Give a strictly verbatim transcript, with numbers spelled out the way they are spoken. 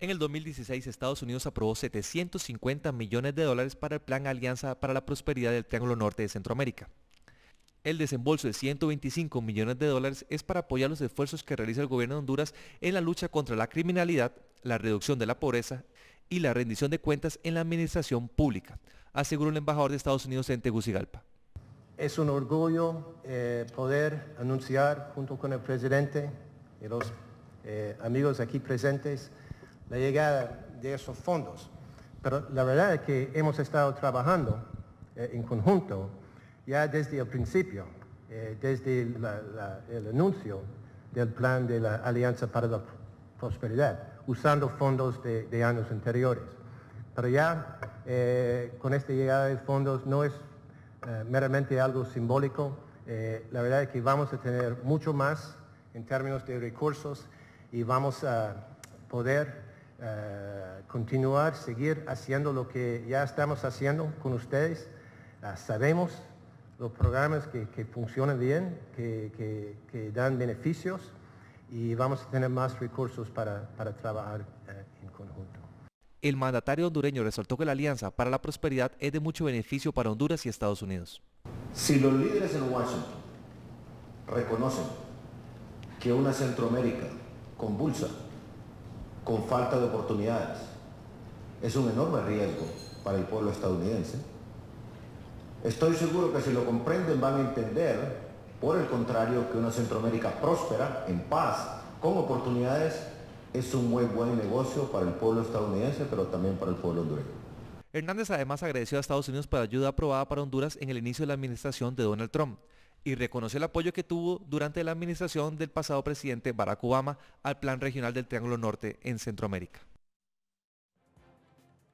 En el dos mil dieciséis, Estados Unidos aprobó setecientos cincuenta millones de dólares para el Plan Alianza para la Prosperidad del Triángulo Norte de Centroamérica. El desembolso de ciento veinticinco millones de dólares es para apoyar los esfuerzos que realiza el gobierno de Honduras en la lucha contra la criminalidad, la reducción de la pobreza y la rendición de cuentas en la administración pública, aseguró el embajador de Estados Unidos en Tegucigalpa. Es un orgullo eh, poder anunciar junto con el presidente y los eh, amigos aquí presentes la llegada de esos fondos. Pero la verdad es que hemos estado trabajando eh, en conjunto ya desde el principio, eh, desde la, la, el anuncio del plan de la Alianza para la Prosperidad, usando fondos de, de años anteriores. Pero ya eh, con esta llegada de fondos no es eh, meramente algo simbólico, eh, la verdad es que vamos a tener mucho más en términos de recursos y vamos a poder eh, continuar, seguir haciendo lo que ya estamos haciendo con ustedes. Uh, sabemos los programas que, que funcionan bien, que, que, que dan beneficios y vamos a tener más recursos para, para trabajar eh, en conjunto. El mandatario hondureño resaltó que la Alianza para la Prosperidad es de mucho beneficio para Honduras y Estados Unidos. Si los líderes en Washington reconocen que una Centroamérica convulsa, con falta de oportunidades, es un enorme riesgo para el pueblo estadounidense, estoy seguro que si lo comprenden van a entender, por el contrario, que una Centroamérica próspera, en paz, con oportunidades, es un muy buen negocio para el pueblo estadounidense, pero también para el pueblo hondureño. Hernández además agradeció a Estados Unidos por la ayuda aprobada para Honduras en el inicio de la administración de Donald Trump y reconoció el apoyo que tuvo durante la administración del pasado presidente Barack Obama al Plan Regional del Triángulo Norte en Centroamérica.